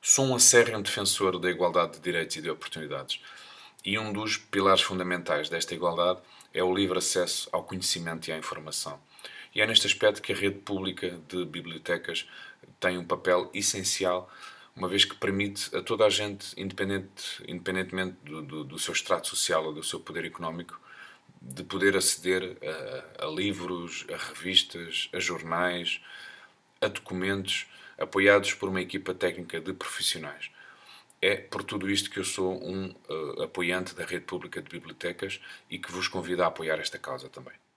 Sou um acérrimo defensor da igualdade de direitos e de oportunidades. E um dos pilares fundamentais desta igualdade é o livre acesso ao conhecimento e à informação. E é neste aspecto que a rede pública de bibliotecas tem um papel essencial, uma vez que permite a toda a gente, independentemente do seu extrato social ou do seu poder económico, de poder aceder a livros, a revistas, a jornais, a documentos apoiados por uma equipa técnica de profissionais. É por tudo isto que eu sou um apoiante da rede pública de bibliotecas e que vos convido a apoiar esta causa também.